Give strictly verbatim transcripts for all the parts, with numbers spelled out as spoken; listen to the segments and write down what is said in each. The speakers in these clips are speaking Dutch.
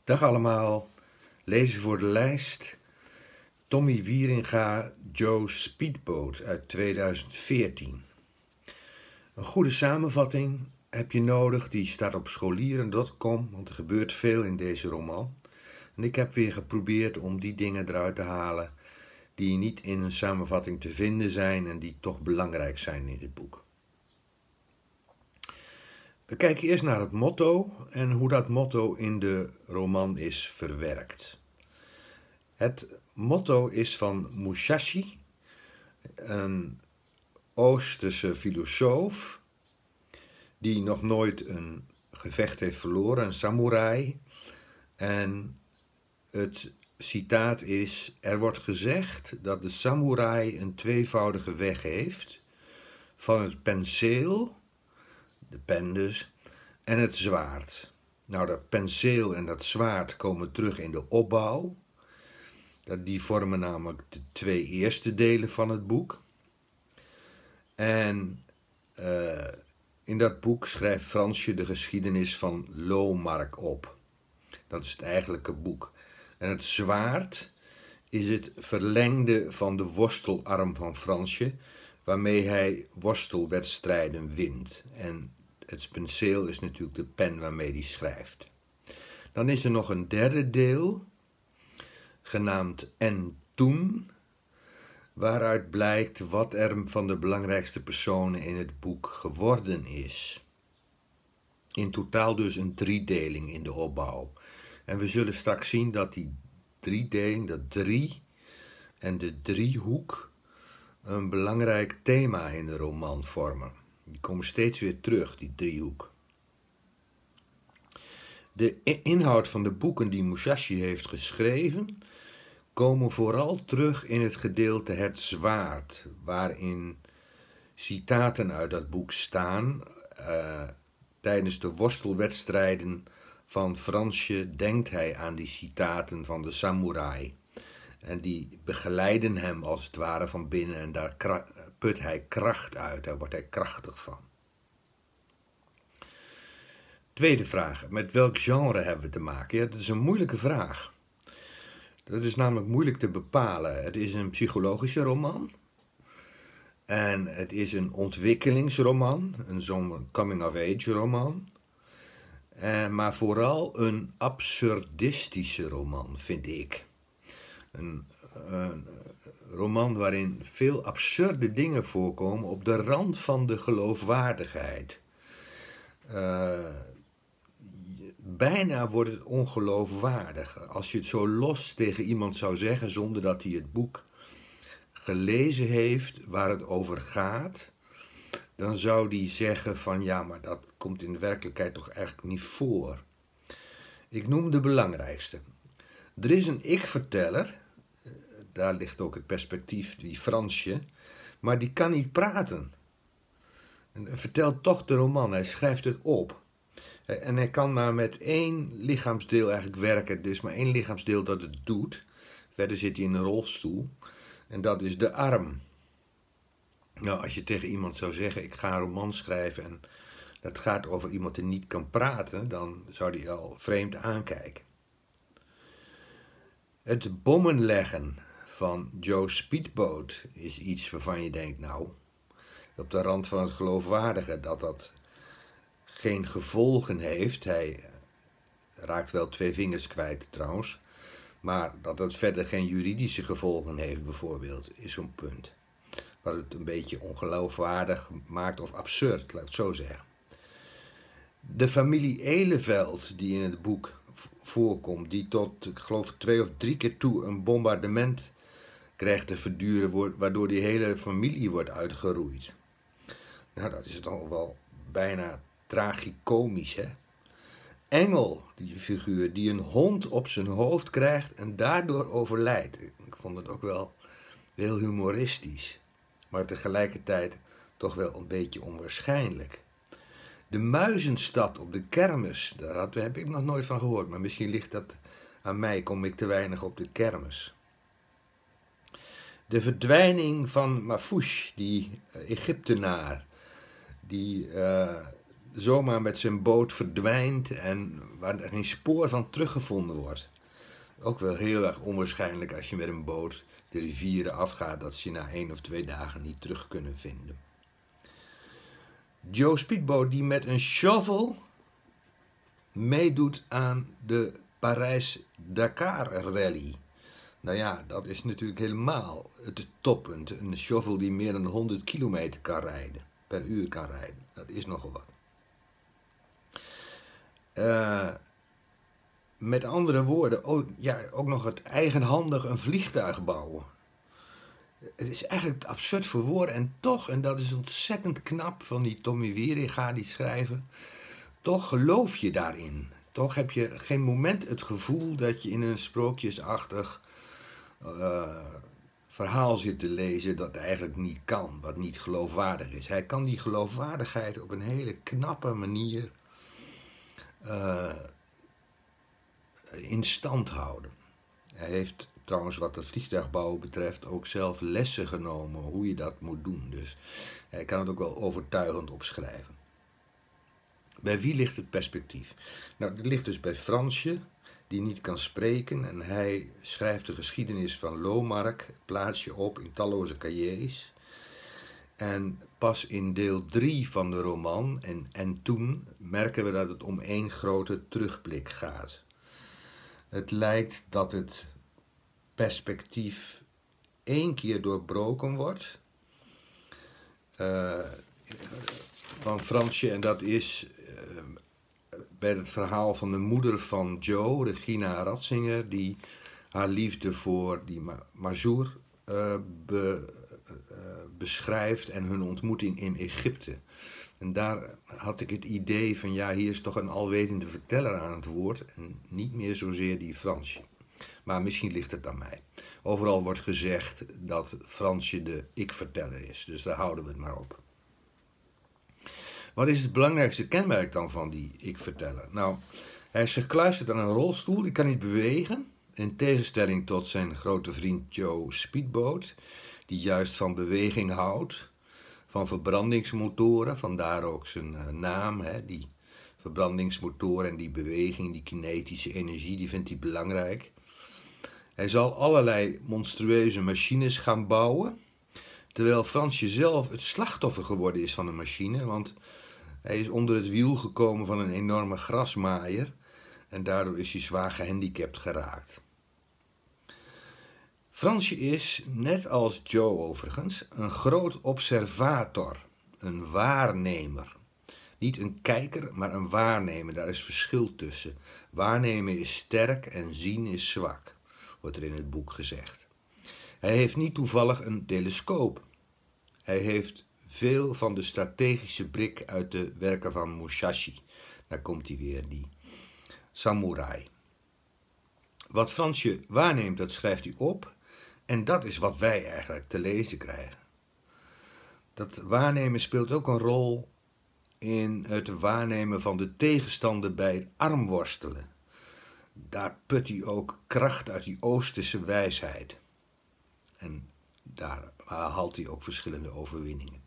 Dag allemaal, lezen voor de lijst Tommy Wieringa, Joe Speedboat uit tweeduizend veertien. Een goede samenvatting heb je nodig, die staat op scholieren punt com, want er gebeurt veel in deze roman. En ik heb weer geprobeerd om die dingen eruit te halen die niet in een samenvatting te vinden zijn en die toch belangrijk zijn in dit boek. We kijken eerst naar het motto en hoe dat motto in de roman is verwerkt. Het motto is van Musashi, een Oosterse filosoof die nog nooit een gevecht heeft verloren, een samurai. En het citaat is: er wordt gezegd dat de samurai een tweevoudige weg heeft, van het penseel, de pen dus, en het zwaard. Nou, dat penseel en dat zwaard komen terug in de opbouw. Die vormen namelijk de twee eerste delen van het boek. En uh, in dat boek schrijft Fransje de geschiedenis van Loomark op. Dat is het eigenlijke boek. En het zwaard is het verlengde van de worstelarm van Fransje, waarmee hij worstelwedstrijden wint. En het penseel is natuurlijk de pen waarmee hij schrijft. Dan is er nog een derde deel, genaamd En Toen, waaruit blijkt wat er van de belangrijkste personen in het boek geworden is. In totaal dus een driedeling in de opbouw. En we zullen straks zien dat die driedeling, dat drie en de driehoek, een belangrijk thema in de roman vormen. Die komen steeds weer terug, die driehoek. De inhoud van de boeken die Musashi heeft geschreven komen vooral terug in het gedeelte Het Zwaard, waarin citaten uit dat boek staan. Uh, tijdens de worstelwedstrijden van Fransje denkt hij aan die citaten van de samurai. En die begeleiden hem als het ware van binnen en daar put hij kracht uit, daar wordt hij krachtig van. Tweede vraag, met welk genre hebben we te maken? Ja, dat is een moeilijke vraag. Dat is namelijk moeilijk te bepalen. Het is een psychologische roman. En het is een ontwikkelingsroman, een zo'n coming-of-age roman. Eh, maar vooral een absurdistische roman, vind ik. Een, een roman waarin veel absurde dingen voorkomen op de rand van de geloofwaardigheid. Uh, bijna wordt het ongeloofwaardig. Als je het zo los tegen iemand zou zeggen, zonder dat hij het boek gelezen heeft waar het over gaat, dan zou die zeggen van ja, maar dat komt in de werkelijkheid toch eigenlijk niet voor. Ik noem de belangrijkste. Er is een ik-verteller, daar ligt ook het perspectief, die Fransje, maar die kan niet praten. En vertelt toch de roman, hij schrijft het op. En hij kan maar met één lichaamsdeel eigenlijk werken, dus maar één lichaamsdeel dat het doet. Verder zit hij in een rolstoel en dat is de arm. Nou, als je tegen iemand zou zeggen, ik ga een roman schrijven en dat gaat over iemand die niet kan praten, dan zou die al vreemd aankijken. Het bommen leggen van Joe Speedboat is iets waarvan je denkt, nou, op de rand van het geloofwaardige, dat dat geen gevolgen heeft. Hij raakt wel twee vingers kwijt trouwens, maar dat dat verder geen juridische gevolgen heeft bijvoorbeeld, is zo'n punt. Wat het een beetje ongeloofwaardig maakt of absurd, laat ik het zo zeggen. De familie Eleveld die in het boek voorkomt, die tot, ik geloof, twee of drie keer toe een bombardement krijgt te verduren, waardoor die hele familie wordt uitgeroeid. Nou, dat is toch wel bijna tragicomisch, hè? Engel, die figuur, die een hond op zijn hoofd krijgt en daardoor overlijdt. Ik vond het ook wel heel humoristisch, maar tegelijkertijd toch wel een beetje onwaarschijnlijk. De Muizenstad op de kermis, daar had, heb ik nog nooit van gehoord, maar misschien ligt dat aan mij, kom ik te weinig op de kermis. De verdwijning van Mafouche, die Egyptenaar, die uh, zomaar met zijn boot verdwijnt en waar er geen spoor van teruggevonden wordt. Ook wel heel erg onwaarschijnlijk als je met een boot de rivieren afgaat, dat ze je na één of twee dagen niet terug kunnen vinden. Joe Speedboat die met een shovel meedoet aan de Parijs-Dakar rally. Nou ja, dat is natuurlijk helemaal het toppunt. Een shovel die meer dan honderd kilometer kan rijden, per uur kan rijden. Dat is nogal wat. Uh, met andere woorden, ook, ja, ook nog het eigenhandig een vliegtuig bouwen. Het is eigenlijk absurd voor woorden en toch, en dat is ontzettend knap van die Tommy Wieringa die schrijven, toch geloof je daarin. Toch heb je geen moment het gevoel dat je in een sprookjesachtig uh, verhaal zit te lezen dat eigenlijk niet kan, wat niet geloofwaardig is. Hij kan die geloofwaardigheid op een hele knappe manier uh, in stand houden. Hij heeft trouwens wat het vliegtuigbouwen betreft ook zelf lessen genomen hoe je dat moet doen. Dus hij kan het ook wel overtuigend opschrijven. Bij wie ligt het perspectief? Nou, het ligt dus bij Fransje, die niet kan spreken. En hij schrijft de geschiedenis van Lomark, het plaatsje op in talloze cahiers. En pas in deel drie van de roman, en, en toen, merken we dat het om één grote terugblik gaat. Het lijkt dat het perspectief één keer doorbroken wordt uh, van Fransje, en dat is uh, bij het verhaal van de moeder van Joe, Regina Ratzinger, die haar liefde voor die Mazur uh, be, uh, beschrijft en hun ontmoeting in Egypte. En daar had ik het idee van, ja, hier is toch een alwetende verteller aan het woord en niet meer zozeer die Fransje. Maar misschien ligt het aan mij. Overal wordt gezegd dat Fransje de ik-verteller is, dus daar houden we het maar op. Wat is het belangrijkste kenmerk dan van die ik-verteller? Nou, hij is gekluisterd aan een rolstoel, die kan niet bewegen, in tegenstelling tot zijn grote vriend Joe Speedboat, die juist van beweging houdt, van verbrandingsmotoren, vandaar ook zijn uh, naam, hè, die verbrandingsmotoren en die beweging, die kinetische energie, die vindt hij belangrijk. Hij zal allerlei monstrueuze machines gaan bouwen, terwijl Fransje zelf het slachtoffer geworden is van een machine, want hij is onder het wiel gekomen van een enorme grasmaaier en daardoor is hij zwaar gehandicapt geraakt. Fransje is, net als Joe overigens, een groot observator, een waarnemer. Niet een kijker, maar een waarnemer, daar is verschil tussen. Waarnemen is sterk en zien is zwak, wordt er in het boek gezegd. Hij heeft niet toevallig een telescoop. Hij heeft veel van de strategische blik uit de werken van Musashi. Daar komt hij weer, die samurai. Wat Fransje waarneemt, dat schrijft hij op. En dat is wat wij eigenlijk te lezen krijgen. Dat waarnemen speelt ook een rol in het waarnemen van de tegenstander bij het armworstelen. Daar put hij ook kracht uit die Oosterse wijsheid. En daar haalt hij ook verschillende overwinningen.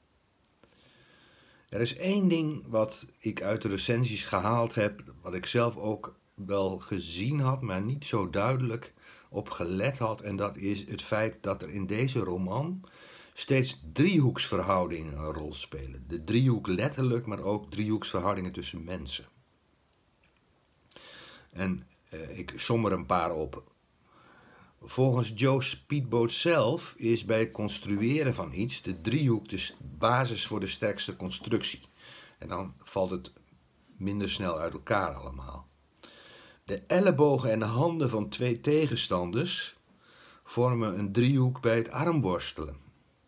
Er is één ding wat ik uit de recensies gehaald heb, wat ik zelf ook wel gezien had, maar niet zo duidelijk op gelet had. En dat is het feit dat er in deze roman steeds driehoeksverhoudingen een rol spelen. De driehoek letterlijk, maar ook driehoeksverhoudingen tussen mensen. En eh, ik som er een paar op. Volgens Joe Speedboat zelf is bij het construeren van iets de driehoek de basis voor de sterkste constructie. En dan valt het minder snel uit elkaar allemaal. De ellebogen en de handen van twee tegenstanders vormen een driehoek bij het armworstelen.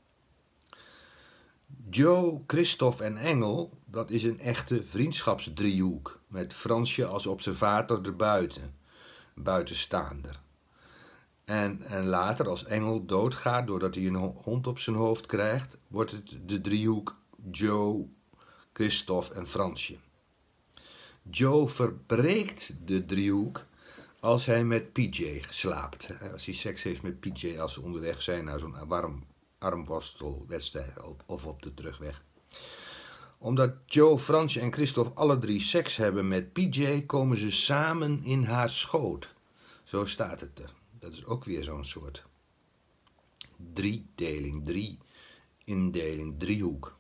Joe, Christophe en Engel, dat is een echte vriendschapsdriehoek, met Fransje als observator erbuiten, buitenstaander. En, en later, als Engel doodgaat doordat hij een hond op zijn hoofd krijgt, wordt het de driehoek Joe, Christophe en Fransje. Joe verbreekt de driehoek als hij met P J slaapt. Als hij seks heeft met P J als ze onderweg zijn naar zo'n warm armworstelwedstrijd of op de terugweg. Omdat Joe, Fransje en Christophe alle drie seks hebben met P J, komen ze samen in haar schoot. Zo staat het er. Dat is ook weer zo'n soort driedeling, drie indeling, driehoek.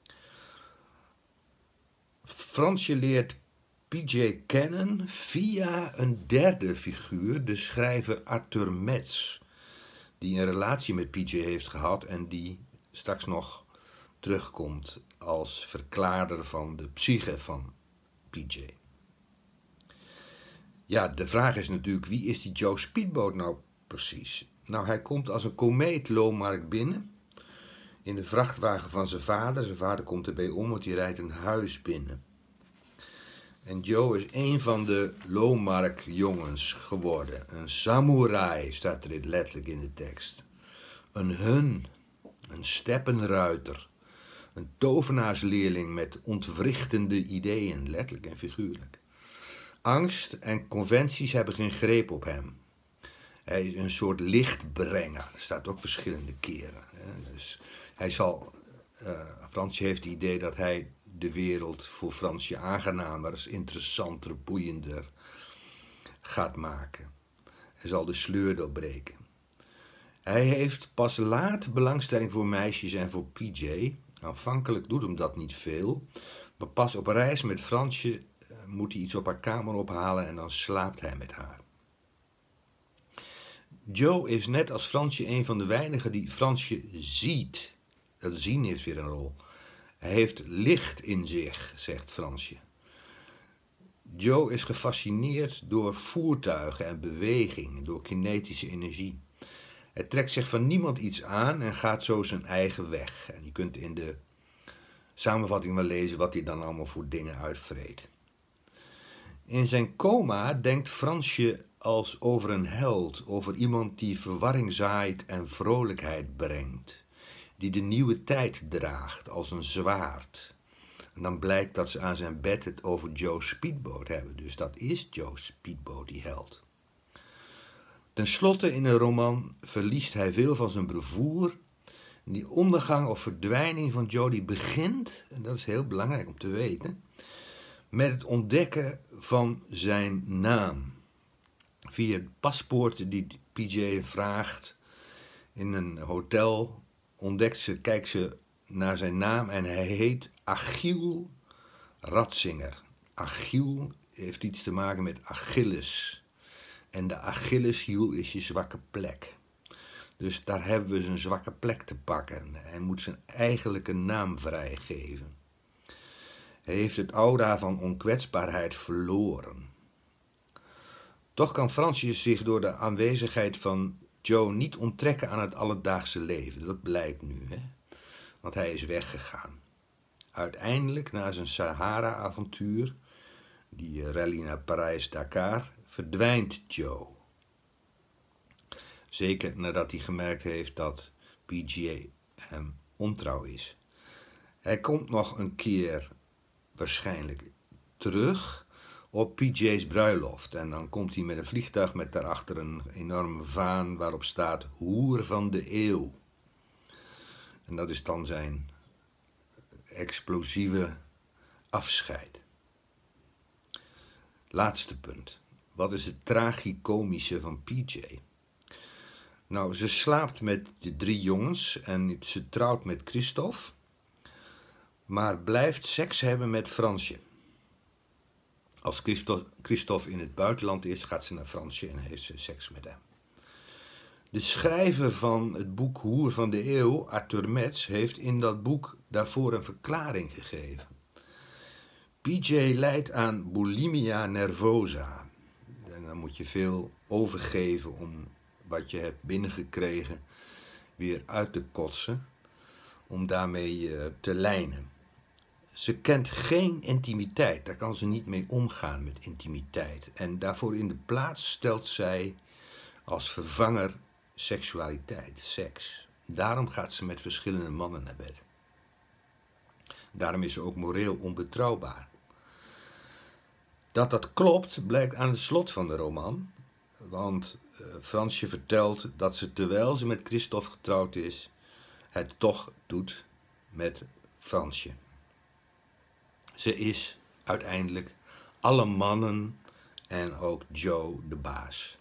Fransje leert P J kennen via een derde figuur, de schrijver Arthur Metz, die een relatie met P J heeft gehad en die straks nog terugkomt als verklaarder van de psyche van P J. Ja, de vraag is natuurlijk, wie is die Joe Speedboat nou precies? Nou, hij komt als een komeet Lo-Mark binnen, in de vrachtwagen van zijn vader. Zijn vader komt erbij om, want hij rijdt een huis binnen. En Joe is een van de Lo-Mark jongens geworden. Een samurai, staat er letterlijk in de tekst. Een hun, een steppenruiter. Een tovenaarsleerling met ontwrichtende ideeën, letterlijk en figuurlijk. Angst en conventies hebben geen greep op hem. Hij is een soort lichtbrenger. Dat staat ook verschillende keren. Hè. Dus hij zal, uh, Fransje heeft het idee dat hij de wereld voor Fransje aangenamer, interessanter, boeiender gaat maken. Hij zal de sleur doorbreken. Hij heeft pas laat belangstelling voor meisjes en voor P J. Aanvankelijk doet hem dat niet veel. Maar pas op reis met Fransje uh, moet hij iets op haar kamer ophalen en dan slaapt hij met haar. Joe is net als Fransje een van de weinigen die Fransje ziet. Dat zien heeft weer een rol. Hij heeft licht in zich, zegt Fransje. Joe is gefascineerd door voertuigen en beweging, door kinetische energie. Hij trekt zich van niemand iets aan en gaat zo zijn eigen weg. En je kunt in de samenvatting wel lezen wat hij dan allemaal voor dingen uitvreet. In zijn coma denkt Fransje als over een held, over iemand die verwarring zaait en vrolijkheid brengt. Die de nieuwe tijd draagt als een zwaard. En dan blijkt dat ze aan zijn bed het over Joe Speedboat hebben. Dus dat is Joe Speedboat, die held. Ten slotte in een roman verliest hij veel van zijn bravoer. Die ondergang of verdwijning van Joe die begint, en dat is heel belangrijk om te weten, met het ontdekken van zijn naam. Via het paspoort die P J vraagt in een hotel, ontdekt ze, kijkt ze naar zijn naam en hij heet Achiel Ratzinger. Achiel heeft iets te maken met Achilles. En de Achilleshiel is je zwakke plek. Dus daar hebben we zijn zwakke plek te pakken. Hij moet zijn eigenlijke naam vrijgeven. Hij heeft het aura van onkwetsbaarheid verloren. Toch kan Fransje zich door de aanwezigheid van Joe niet onttrekken aan het alledaagse leven. Dat blijkt nu, hè? Want hij is weggegaan. Uiteindelijk, na zijn Sahara-avontuur, die rally naar Parijs-Dakar, verdwijnt Joe. Zeker nadat hij gemerkt heeft dat P J hem ontrouw is. Hij komt nog een keer waarschijnlijk terug op P J's bruiloft. En dan komt hij met een vliegtuig met daarachter een enorme vaan waarop staat Hoer van de eeuw. En dat is dan zijn explosieve afscheid. Laatste punt. Wat is het tragicomische van P J? Nou, ze slaapt met de drie jongens en ze trouwt met Christophe, maar blijft seks hebben met Fransje. Als Christophe in het buitenland is, gaat ze naar Fransje en heeft ze seks met hem. De schrijver van het boek Hoer van de Eeuw, Arthur Metz, heeft in dat boek daarvoor een verklaring gegeven. P J lijdt aan bulimia nervosa. En dan moet je veel overgeven om wat je hebt binnengekregen weer uit te kotsen, om daarmee te lijnen. Ze kent geen intimiteit, daar kan ze niet mee omgaan met intimiteit. En daarvoor in de plaats stelt zij als vervanger seksualiteit, seks. Daarom gaat ze met verschillende mannen naar bed. Daarom is ze ook moreel onbetrouwbaar. Dat dat klopt blijkt aan het slot van de roman. Want uh, Fransje vertelt dat ze, terwijl ze met Christophe getrouwd is, het toch doet met Fransje. Ze is uiteindelijk alle mannen en ook Joe de baas.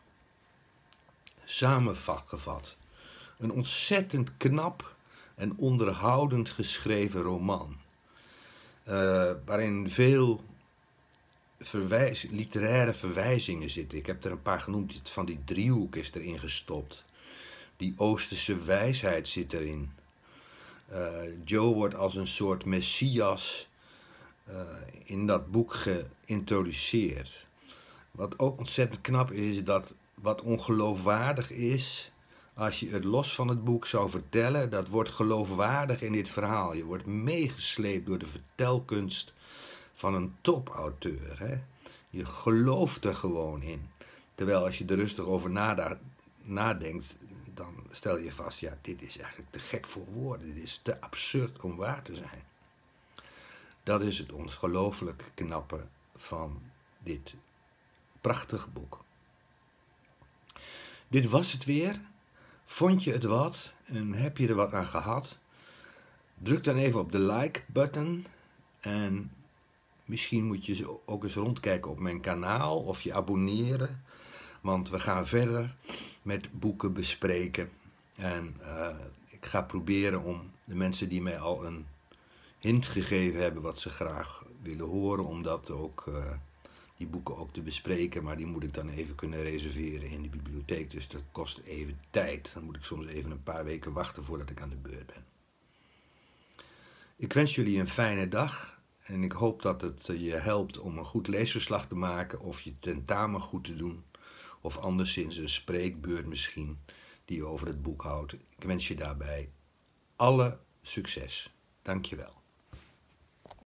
Samengevat, een ontzettend knap en onderhoudend geschreven roman. Uh, waarin veel verwijs, literaire verwijzingen zitten. Ik heb er een paar genoemd. Van die driehoek is erin gestopt. Die Oosterse wijsheid zit erin. Uh, Joe wordt als een soort messias uh, in dat boek geïntroduceerd. Wat ook ontzettend knap is, is dat wat ongeloofwaardig is, als je het los van het boek zou vertellen, dat wordt geloofwaardig in dit verhaal. Je wordt meegesleept door de vertelkunst van een topauteur. Hè? Je gelooft er gewoon in. Terwijl als je er rustig over nada- nadenkt, dan stel je vast, ja, dit is eigenlijk te gek voor woorden. Dit is te absurd om waar te zijn. Dat is het ongelooflijk knappe van dit prachtige boek. Dit was het weer. Vond je het wat en heb je er wat aan gehad? Druk dan even op de like-button en misschien moet je ook eens rondkijken op mijn kanaal of je abonneren, want we gaan verder met boeken bespreken. En uh, ik ga proberen om de mensen die mij al een hint gegeven hebben wat ze graag willen horen, om dat ook, uh, die boeken ook te bespreken, maar die moet ik dan even kunnen reserveren in de bibliotheek, dus dat kost even tijd. Dan moet ik soms even een paar weken wachten voordat ik aan de beurt ben. Ik wens jullie een fijne dag en ik hoop dat het je helpt om een goed leesverslag te maken of je tentamen goed te doen of anderszins een spreekbeurt misschien die over het boek houdt. Ik wens je daarbij alle succes. Dank je wel.